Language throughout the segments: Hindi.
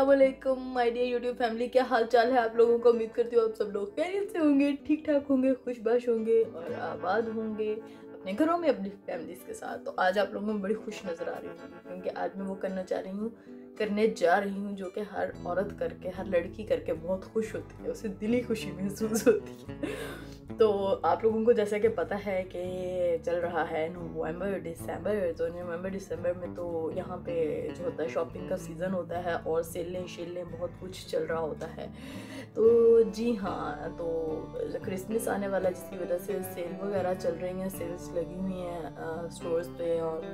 अस्सलाम वालेकुम माय डियर यूट्यूब फैमिली, क्या हाल चाल है आप लोगों को। उम्मीद करती हूँ आप सब लोग खैरियत से होंगे, ठीक ठाक होंगे, खुशबाश होंगे और आबाद होंगे अपने घरों में अपनी फैमिलीज के साथ। तो आज आप लोगों में बड़ी खुश नज़र आ रही हूँ क्योंकि आज मैं वो करने जा रही हूँ जो कि हर औरत करके, हर लड़की करके बहुत खुश होती है, उसे दिली खुशी महसूस होती है। तो आप लोगों को जैसा कि पता है कि चल रहा है नवंबर दिसंबर, तो नवंबर दिसंबर में तो यहाँ पे जो होता है शॉपिंग का सीज़न होता है और सेलें बहुत कुछ चल रहा होता है। तो जी हाँ, तो क्रिसमस आने वाला है जिसकी वजह से सेल वगैरह चल रही हैं, सेल्स लगी हुई हैं स्टोर्स पे और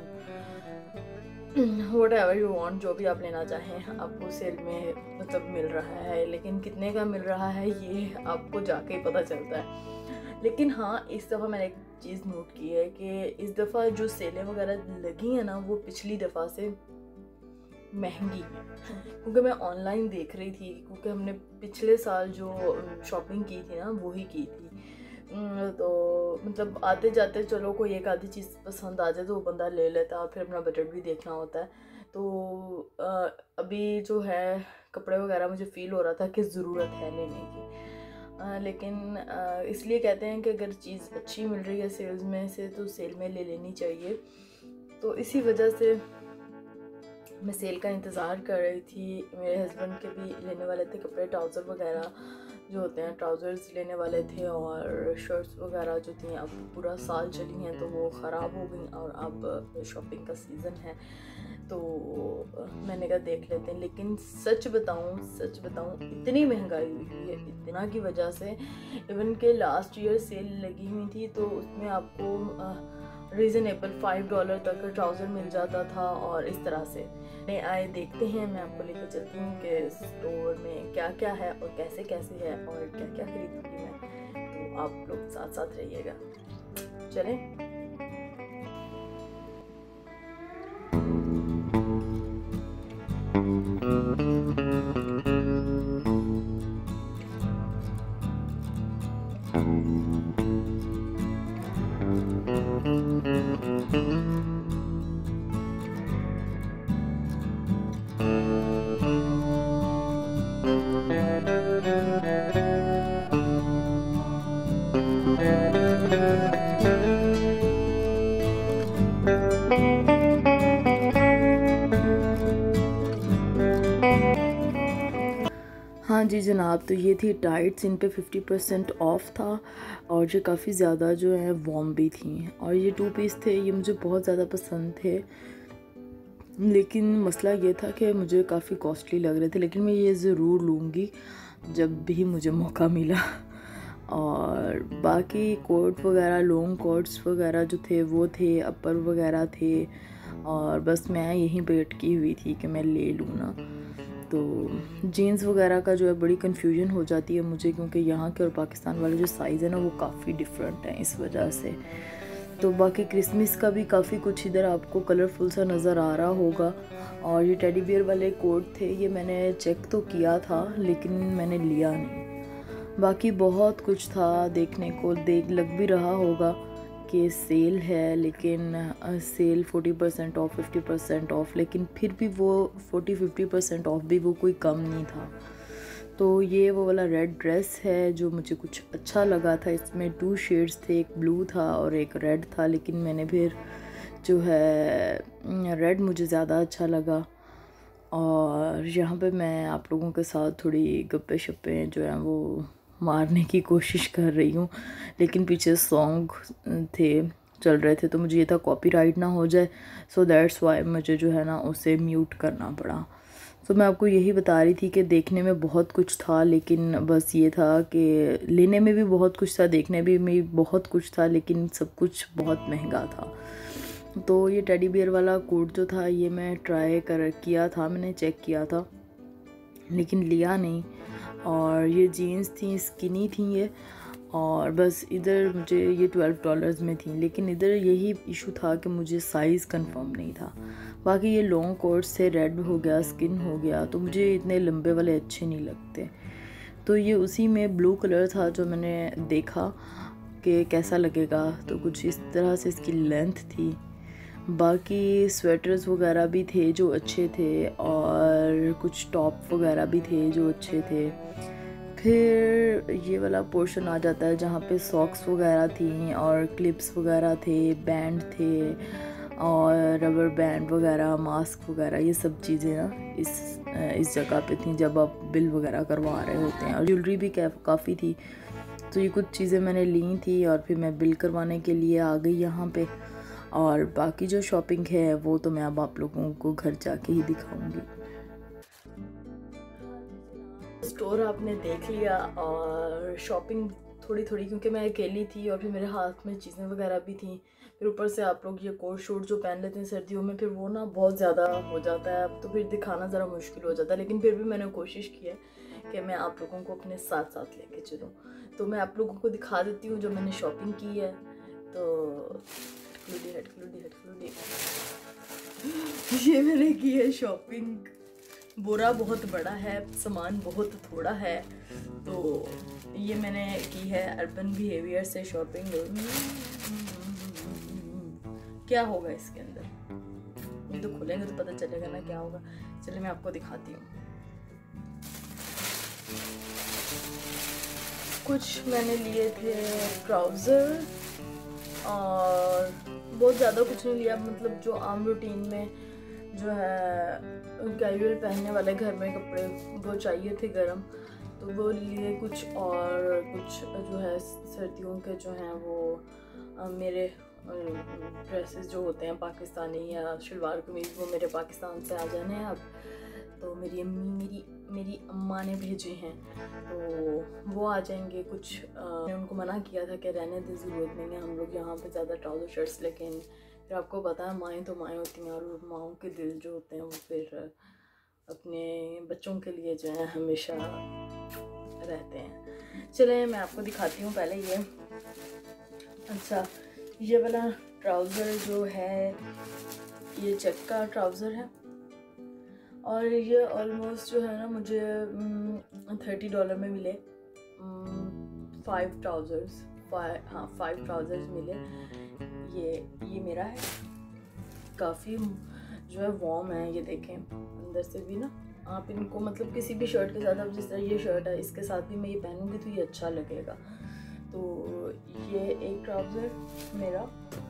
वट एवर यू वांट, जो भी आप लेना चाहें आपको सेल में मतलब मिल रहा है। लेकिन कितने का मिल रहा है ये आपको जाके ही पता चलता है। लेकिन हाँ, इस दफ़ा मैंने एक चीज़ नोट की है कि इस दफ़ा जो सेलें वगैरह लगी हैं ना वो पिछली दफ़ा से महंगी है क्योंकि मैं ऑनलाइन देख रही थी, क्योंकि हमने पिछले साल जो शॉपिंग की थी ना वो ही की थी। तो मतलब आते जाते चलो कोई एक आधी चीज़ पसंद आ जाए तो वो बंदा ले लेता है और फिर अपना बजट भी देखना होता है। तो अभी जो है कपड़े वगैरह मुझे फ़ील हो रहा था कि ज़रूरत है लेने की। लेकिन इसलिए कहते हैं कि अगर चीज़ अच्छी मिल रही है सेल्स में से तो सेल में ले लेनी चाहिए। तो इसी वजह से मैं सेल का इंतज़ार कर रही थी। मेरे हस्बैंड के भी लेने वाले थे कपड़े, ट्राउज़र वगैरह जो होते हैं, ट्राउज़र्स लेने वाले थे और शर्ट्स वगैरह जो थी अब पूरा साल चली हैं तो वो ख़राब हो गई और अब शॉपिंग का सीज़न है तो मैंने कहा देख लेते हैं। लेकिन सच बताऊं इतनी महंगाई हुई है इतना की वजह से, इवन के लास्ट ईयर सेल लगी हुई थी तो उसमें आपको रीज़नेबल $5 तक ट्राउज़र मिल जाता था और इस तरह से आए। देखते हैं, मैं आपको लेकर चलती हूँ कि स्टोर में क्या क्या है और कैसे कैसे है और क्या क्या खरीदूँगी मैं। तो आप लोग साथ साथ रहिएगा, चलें। हाँ जी जनाब, तो ये थी टाइट्स, इन पे 50% ऑफ था और जो काफ़ी ज़्यादा जो है वॉर्म भी थी और ये 2 पीस थे। ये मुझे बहुत ज़्यादा पसंद थे, लेकिन मसला ये था कि मुझे काफ़ी कॉस्टली लग रहे थे। लेकिन मैं ये ज़रूर लूँगी जब भी मुझे मौका मिला। और बाकी कोट वगैरह, लॉन्ग कोट्स वगैरह जो थे वो थे, अपर वगैरह थे और बस मैं यहीं पे अटकी हुई थी कि मैं ले लूँ ना। तो जीन्स वगैरह का जो है बड़ी कन्फ्यूजन हो जाती है मुझे, क्योंकि यहाँ के और पाकिस्तान वाले जो साइज़ है ना वो काफ़ी डिफरेंट हैं इस वजह से। तो बाकी क्रिसमस का भी काफ़ी कुछ इधर आपको कलरफुल सा नज़र आ रहा होगा। और ये टेडी बियर वाले कोट थे, ये मैंने चेक तो किया था लेकिन मैंने लिया नहीं। बाकी बहुत कुछ था देखने को, लग भी रहा होगा कि सेल है, लेकिन सेल 40% ऑफ, 50% ऑफ, लेकिन फिर भी वो 40-50% ऑफ भी वो कोई कम नहीं था। तो ये वो वाला रेड ड्रेस है जो मुझे कुछ अच्छा लगा था। इसमें 2 शेड्स थे, एक ब्लू था और एक रेड था, लेकिन मैंने फिर जो है रेड मुझे ज़्यादा अच्छा लगा। और यहाँ पे मैं आप लोगों के साथ थोड़ी गप्पे शप्पे जो हैं वो मारने की कोशिश कर रही हूँ, लेकिन पीछे सॉन्ग थे चल रहे थे तो मुझे ये था कॉपीराइट ना हो जाए, सो दैट्स वाई मुझे जो है ना उसे म्यूट करना पड़ा। तो मैं आपको यही बता रही थी कि देखने में बहुत कुछ था, लेकिन बस ये था कि लेने में भी बहुत कुछ था, देखने में बहुत कुछ था, लेकिन सब कुछ बहुत महंगा था। तो ये टेडी बियर वाला कोट जो था ये मैं किया था, मैंने चेक किया था लेकिन लिया नहीं। और ये जीन्स थी, स्किनी थी ये, और बस इधर मुझे ये $12 में थी, लेकिन इधर यही इशू था कि मुझे साइज़ कंफर्म नहीं था। बाकी ये लॉन्ग कोट्स थे, रेड हो गया, स्किन हो गया, तो मुझे इतने लंबे वाले अच्छे नहीं लगते। तो ये उसी में ब्लू कलर था जो मैंने देखा कि कैसा लगेगा, तो कुछ इस तरह से इसकी लेंथ थी। बाकी स्वेटर्स वगैरह भी थे जो अच्छे थे और और कुछ टॉप वगैरह भी थे जो अच्छे थे। फिर ये वाला पोर्शन आ जाता है जहाँ पे सॉक्स वगैरह थी और क्लिप्स वगैरह थे, बैंड थे और रबर बैंड वगैरह, मास्क वगैरह, ये सब चीज़ें ना इस जगह पे थी जब आप बिल वगैरह करवा रहे होते हैं। और ज्वेलरी भी काफ़ी थी, तो ये कुछ चीज़ें मैंने ली थी और फिर मैं बिल करवाने के लिए आ गई यहाँ पे। और बाकी जो शॉपिंग है वो तो मैं अब आप लोगों को घर जाके ही दिखाऊंगी। स्टोर आपने देख लिया और शॉपिंग थोड़ी थोड़ी, क्योंकि मैं अकेली थी और फिर मेरे हाथ में चीज़ें वगैरह भी थी। फिर ऊपर से आप लोग ये कोट शूट जो पहन लेते हैं सर्दियों में, फिर वो ना बहुत ज़्यादा हो जाता है, अब तो फिर दिखाना ज़रा मुश्किल हो जाता है। लेकिन फिर भी मैंने कोशिश की है कि मैं आप लोगों को अपने साथ साथ लेके चलूँ। तो मैं आप लोगों को दिखा देती हूँ जो मैंने शॉपिंग की है। तो ये मैंने की है शॉपिंग। बोरा बहुत बड़ा है, सामान बहुत थोड़ा है। तो ये मैंने की है अर्बन बिहेवियर से शॉपिंग। क्या होगा इसके अंदर, ये तो खोलेंगे तो पता चलेगा ना क्या होगा। चलिए मैं आपको दिखाती हूँ। कुछ मैंने लिए थे ट्राउज़र और बहुत ज़्यादा कुछ नहीं लिया, मतलब जो आम रूटीन में जो है कैजुअल पहनने वाले घर में कपड़े वो चाहिए थे गरम, तो वो लिए कुछ। और कुछ जो है सर्दियों के जो हैं वो मेरे ड्रेसेस जो होते हैं पाकिस्तानी या शलवार कमीज़, वो मेरे पाकिस्तान से आ जाने हैं अब। तो मेरी अम्मी मेरी अम्मा ने भेजे हैं, तो वो आ जाएंगे कुछ। मैंने उनको मना किया था कि रहने की ज़रूरत नहीं है, हम लोग यहाँ पे ज़्यादा ट्राउज़र शर्ट्स लेके। फिर आपको पता है माएँ तो माएँ होती हैं और माँओं के दिल जो होते हैं वो फिर अपने बच्चों के लिए जो है हमेशा रहते हैं। चले मैं आपको दिखाती हूँ पहले ये। अच्छा, ये वाला ट्राउज़र जो है ये चेक का ट्राउज़र है और ये ऑलमोस्ट जो है ना मुझे $30 में मिले। 5 ट्राउज़र्स, 5 ट्राउज़र्स मिले। ये मेरा है, काफ़ी जो है वार्म है। ये देखें अंदर से भी ना, आप इनको मतलब किसी भी शर्ट के साथ, अब जिस तरह ये शर्ट है इसके साथ भी मैं ये पहनूंगी तो ये अच्छा लगेगा। तो ये एक ट्राउज़र मेरा,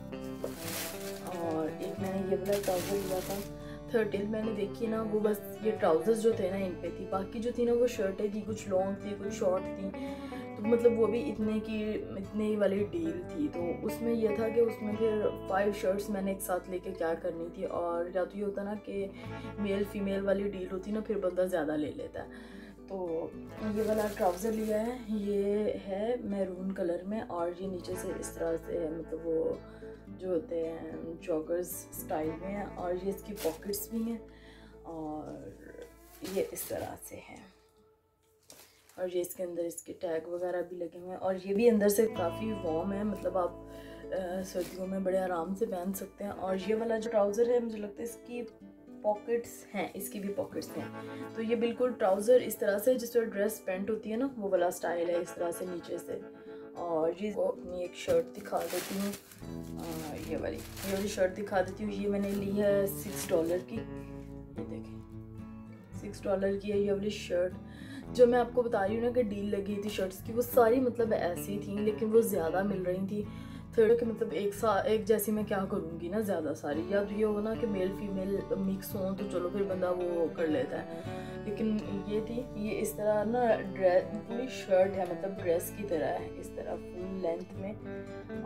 और एक मैंने ये वाला ट्राउज़र लिया था 30 मैंने देखी ना, वो बस ये ट्राउज़र्स जो थे ना इन पे थी, बाकी जो थी ना वो शर्टें थी, कुछ लॉन्ग थी कुछ शॉर्ट थी। तो मतलब वो भी इतने वाली डील थी। तो उसमें ये था कि उसमें फिर 5 शर्ट्स मैंने एक साथ लेके क्या करनी थी। और या तो ये होता ना कि मेल फीमेल वाली डील होती ना, फिर बंदा ज़्यादा ले लेता है। तो ये वाला ट्राउज़र लिया है, ये है मैरून कलर में और ये नीचे से इस तरह से है, मतलब वो जो होते हैं जॉगर्स स्टाइल में है। और ये इसकी पॉकेट्स भी हैं और ये इस तरह से है, और ये इसके अंदर इसके टैग वगैरह भी लगे हुए हैं। और ये भी अंदर से काफ़ी वार्म है, मतलब आप सर्दियों में बड़े आराम से पहन सकते हैं। और ये वाला जो ट्राउज़र है मुझे लगता है इसकी पॉकेट्स हैं, इसकी भी पॉकेट्स हैं। तो ये बिल्कुल ट्राउज़र इस तरह से जिस तरह ड्रेस पैंट होती है ना, वो वाला स्टाइल है इस तरह से नीचे से। और ये अपनी एक शर्ट दिखा देती हूँ, ये वाली शर्ट दिखा देती हूँ। ये मैंने ली है $6 की, ये देखें $6 की है ये वाली शर्ट। जो मैं आपको बता रही हूँ ना कि डील लगी थी शर्ट्स की, वो सारी मतलब ऐसी थी, लेकिन वो ज़्यादा मिल रही थी। थर्ड के मतलब एक जैसी मैं क्या करूँगी ना ज़्यादा सारी, या तो ये हो ना कि मेल फीमेल मिक्स हों तो चलो फिर बंदा वो कर लेता है। लेकिन ये थी, ये इस तरह ना ड्रेस पूरी शर्ट है, मतलब ड्रेस की तरह है इस तरह फुल लेंथ में।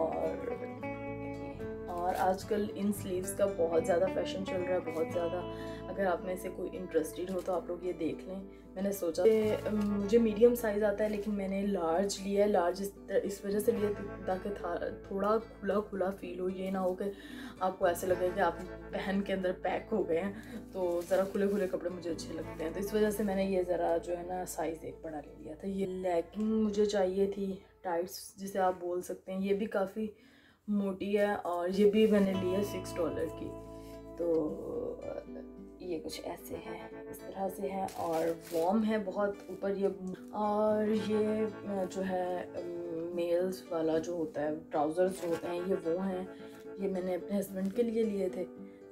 और आजकल इन स्लीव्स का बहुत ज़्यादा फैशन चल रहा है, बहुत ज़्यादा। अगर आप में से कोई इंटरेस्टेड हो तो आप लोग ये देख लें। मैंने सोचा कि मुझे मीडियम साइज़ आता है, लेकिन मैंने लार्ज लिया है। लार्ज इस वजह से लिया ताकि थोड़ा खुला खुला फील हो, ये ना हो कि आपको ऐसे लगे कि आप पहन के अंदर पैक हो गए हैं। तो ज़रा खुले खुले कपड़े मुझे अच्छे लगते हैं, तो इस वजह से मैंने ये ज़रा जो है ना साइज़ एक बड़ा ले लिया था। ये लेगिंग मुझे चाहिए थी, टाइट्स जिसे आप बोल सकते हैं, ये भी काफ़ी मोटी है और ये भी मैंने ली है $6 की। तो ये कुछ ऐसे है, इस तरह से है और वार्म है बहुत ऊपर ये। और ये जो है मेल्स वाला जो होता है ट्राउज़र्स जो होते हैं ये वो हैं, ये मैंने अपने हस्बैंड के लिए लिए थे।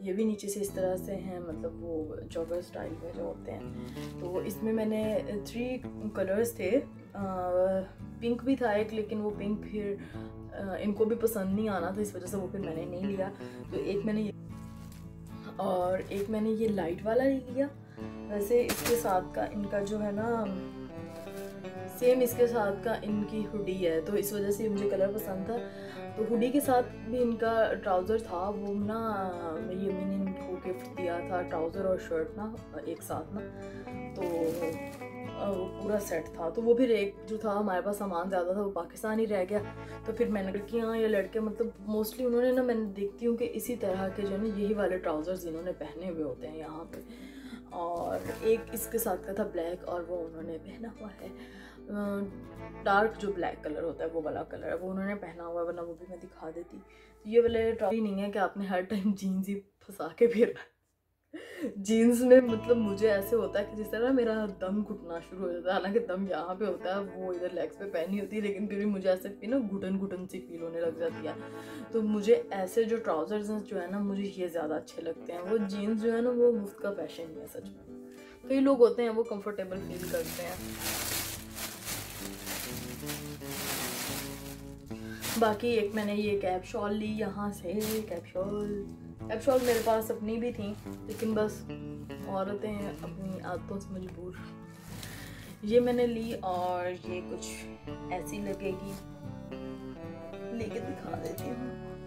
ये भी नीचे से इस तरह से हैं, मतलब वो जॉगर स्टाइल में जो होते हैं। तो इसमें मैंने 3 कलर्स थे, पिंक भी था एक, लेकिन वो पिंक फिर इनको भी पसंद नहीं आना था, इस वजह से वो फिर मैंने नहीं लिया। तो एक मैंने ये और एक मैंने ये लाइट वाला लिया। वैसे इसके साथ का इनका जो है ना, सेम इसके साथ का इनकी हुडी है, तो इस वजह से मुझे कलर पसंद था। तो हुडी के साथ भी इनका ट्राउज़र था, वो ना ये मैंने इनको गिफ्ट दिया था, ट्राउज़र और शर्ट ना एक साथ ना, तो वो पूरा सेट था। तो वो फिर एक जो था, हमारे पास सामान ज़्यादा था, वो पाकिस्तान ही रह गया। तो फिर मैंने लड़कियाँ या लड़के, मतलब मोस्टली उन्होंने ना, मैंने देखती हूँ कि इसी तरह के जो है ना, यही वाले ट्राउज़र्स इन्होंने पहने हुए होते हैं यहाँ पे। और एक इसके साथ का था ब्लैक, और वो उन्होंने पहना हुआ है डार्क जो ब्लैक कलर होता है, वो वाला कलर है, वो उन्होंने पहना हुआ है, वरना वो भी मैं दिखा देती। तो ये वाले ट्राउज़र नहीं है कि आपने हर टाइम जीन्स ही फंसा के फिर जीन्स में, मतलब मुझे ऐसे होता है कि जिस तरह मेरा दम घुटना शुरू हो जाता है, हालांकि दम यहाँ पे होता है, वो इधर लेग्स पे पहनी होती है, लेकिन फिर भी मुझे ऐसे भी ना घुटन घुटन सी फील होने लग जाती है। तो मुझे ऐसे जो ट्राउज़र्स हैं जो है ना, मुझे ये ज़्यादा अच्छे लगते हैं। वो जीन्स जो है ना, वो मुफ्त का फैशन नहीं है सच में। कई लोग होते हैं वो कंफर्टेबल फील करते हैं। बाकी एक मैंने ये कैप शॉल ली यहाँ से, कैप शॉल मेरे पास अपनी भी थी, लेकिन बस औरतें हैं अपनी आदतों से मजबूर। ये मैंने ली, और ये कुछ ऐसी लगेगी, लेके दिखा देती हूँ।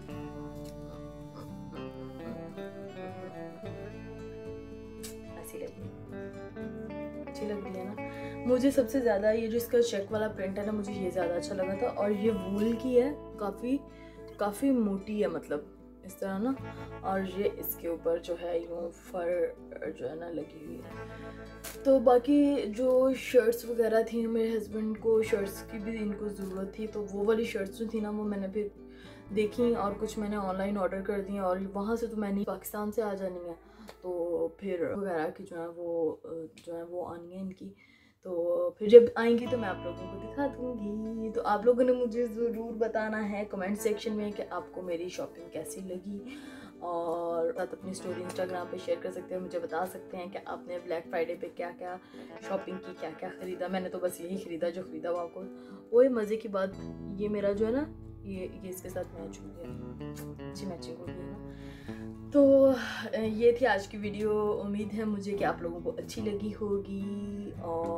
ऐसी लगी, अच्छी लग रही है ना। मुझे सबसे ज़्यादा ये जो इसका चेक वाला प्रिंट है ना, मुझे ये ज़्यादा अच्छा लगा था। और ये वूल की है, काफ़ी मोटी है, मतलब इस तरह ना। और ये इसके ऊपर जो है यूँ फर जो है ना लगी हुई है। तो बाकी जो शर्ट्स वगैरह थी, मेरे हस्बैंड को शर्ट्स की भी इनको ज़रूरत थी, तो वो वाली शर्ट्स जो थी ना, वो मैंने फिर देखी, और कुछ मैंने ऑनलाइन ऑर्डर कर दी। और वहाँ से तो मैंने पाकिस्तान से आ जानी है, तो फिर वगैरह की जो है वो आनी है इनकी। तो फिर जब आएंगी तो मैं आप लोगों को दिखा दूँगी। तो आप लोगों ने मुझे ज़रूर बताना है कमेंट सेक्शन में कि आपको मेरी शॉपिंग कैसी लगी, और आप अपनी स्टोरी इंस्टाग्राम पे शेयर कर सकते हैं, मुझे बता सकते हैं कि आपने ब्लैक फ्राइडे पे क्या क्या शॉपिंग की, क्या क्या ख़रीदा। मैंने तो बस यही ख़रीदा जो ख़रीदा वो आपको। वही मज़े की बात, ये मेरा जो है ना, ये इसके साथ मैच हो गया, अच्छी मैचिंग हो गई है ना। तो ये थी आज की वीडियो। उम्मीद है मुझे कि आप लोगों को अच्छी लगी होगी,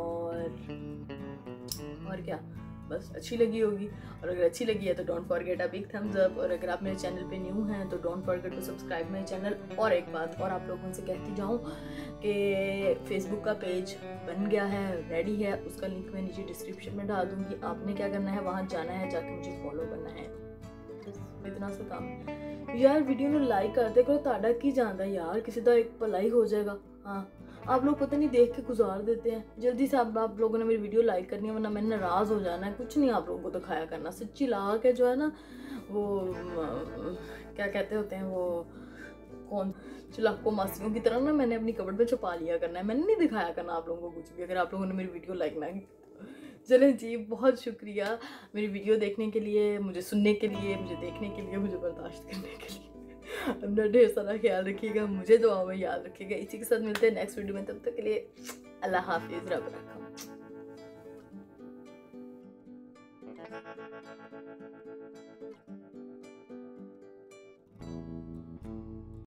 और क्या, बस अच्छी लगी होगी। और अगर अच्छी लगी है तो don't forget a big thumbs up. और अगर आप मेरे चैनल पे न्यू हैं तो don't forget to subscribe my channel. और एक बात और आप लोगों से कहती जाऊँ कि फेसबुक का पेज बन गया है, रेडी है, उसका लिंक मैं नीचे डिस्क्रिप्शन में डाल दूँगी। आपने क्या करना है, वहाँ जाना है, जाके मुझे फॉलो करना है, बस इतना सा काम है। यार वीडियो में लाइक करते करो, ताड़ा की जाता है यार, किसी का एक भलाई हो जाएगा। हाँ, आप लोग पता नहीं देख के गुजार देते हैं। जल्दी से आप लोगों ने मेरी वीडियो लाइक करनी है, वरना मैंने नाराज़ हो जाना है। कुछ नहीं आप लोगों को दिखाया करना, सच्ची ला के जो है ना, वो क्या कहते होते हैं, वो कौन, चिलाको मासियों की तरह ना, मैंने अपनी कबर्ड में छुपा लिया करना है। मैंने नहीं दिखाया करना आप लोगों को कुछ भी, अगर आप लोगों ने मेरी वीडियो लाइक ना की। चलें जी, बहुत शुक्रिया मेरी वीडियो देखने के लिए, मुझे सुनने के लिए, मुझे देखने के लिए, मुझे बर्दाश्त करने के लिए। अपना ढेर सारा ख्याल रखिएगा, मुझे दुआ में याद रखिएगा। इसी के साथ मिलते हैं नेक्स्ट वीडियो में, तब तक के लिए अल्लाह हाफिज़, रब रखा।